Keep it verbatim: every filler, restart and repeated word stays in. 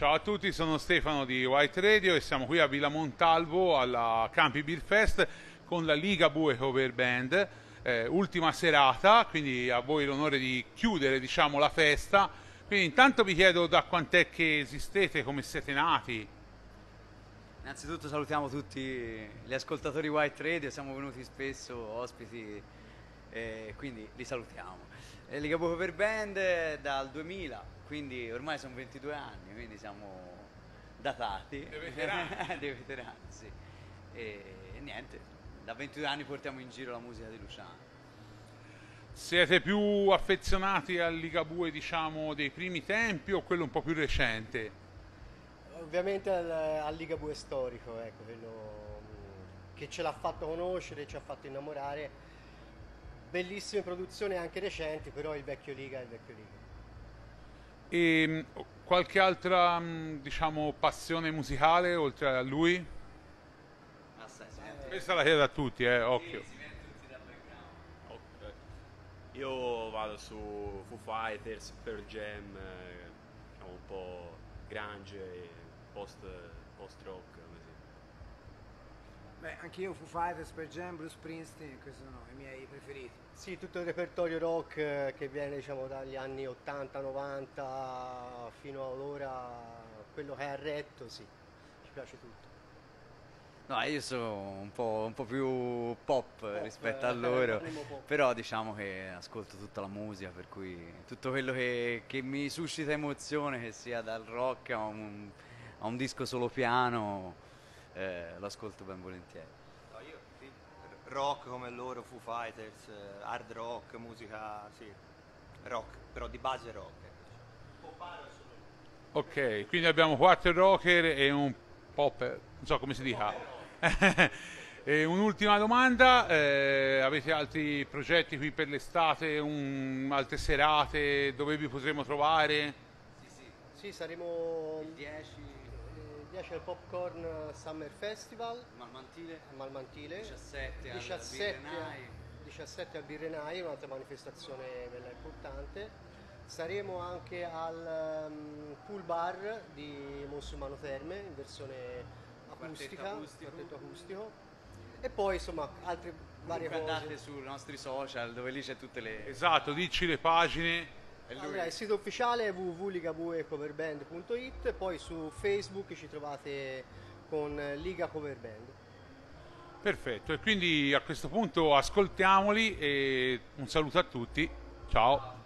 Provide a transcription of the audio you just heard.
Ciao a tutti, sono Stefano di White Radio e siamo qui a Villa Montalvo alla Campi Beer Fest con la Ligabue Cover Band, eh, ultima serata, quindi a voi l'onore di chiudere, diciamo, la festa. Quindi intanto vi chiedo da quant'è che esistete, come siete nati. Innanzitutto salutiamo tutti gli ascoltatori White Radio, siamo venuti spesso ospiti e quindi li salutiamo. Eh, Ligabue Cover Band è dal duemila, quindi ormai sono ventidue anni, quindi siamo datati. Dei veterani. Dei veterani, sì. E, e niente, da ventidue anni portiamo in giro la musica di Luciano. Siete più affezionati al Ligabue, diciamo, dei primi tempi o quello un po' più recente? Ovviamente al, al Ligabue storico, ecco, quello mh, che ce l'ha fatto conoscere, ci ha fatto innamorare. Bellissime produzioni anche recenti, però il vecchio Liga è il vecchio Liga. E mh, qualche altra, mh, diciamo, passione musicale oltre a lui? Ah, sai, si viene- Questa la chiedo a tutti, eh, occhio. si viene tutti dal background. Ok. Io vado su Foo Fighters, Pearl Jam, eh, diciamo un po' grunge e post, post rock. Così. Beh, anche io Foo Fighters, Pearl Jam, Bruce Springsteen, questi sono i miei preferiti. Sì, tutto il repertorio rock eh, che viene, diciamo, dagli anni ottanta novanta fino ad ora, quello che ha retto, sì, ci piace tutto. No, io sono un po', un po' più pop rispetto a eh, loro, animo pop. però diciamo che ascolto tutta la musica, per cui tutto quello che, che mi suscita emozione, che sia dal rock a un, a un disco solo piano, eh, lo ascolto ben volentieri. No, io sì, rock come loro, Foo Fighters, eh, hard rock, musica, sì, rock, però di base rock. ecco. Ok, quindi abbiamo quattro rocker e un pop, non so come si dica. E un'ultima domanda, eh, avete altri progetti qui per l'estate, un- altre serate dove vi potremo trovare? Sì, sì, Sì, saremo il dieci, il dieci al Popcorn Summer Festival Malmantile, a Malmantile, diciassette al diciassette, Birrenai. diciassette a Birrenai, un'altra manifestazione bella importante. Saremo anche al um, pool bar di Monsulmano Terme in versione acustica, Quartetto acustico. quartetto acustico. E poi insomma altre varie Comunque andate cose. sui nostri social dove lì c'è tutte le... Esatto, dici le pagine. e lui- Allora, il sito ufficiale è w w w punto ligabue cover band punto i t, poi su Facebook ci trovate con Liga Cover Band. Perfetto, e quindi a questo punto ascoltiamoli e un saluto a tutti. Ciao.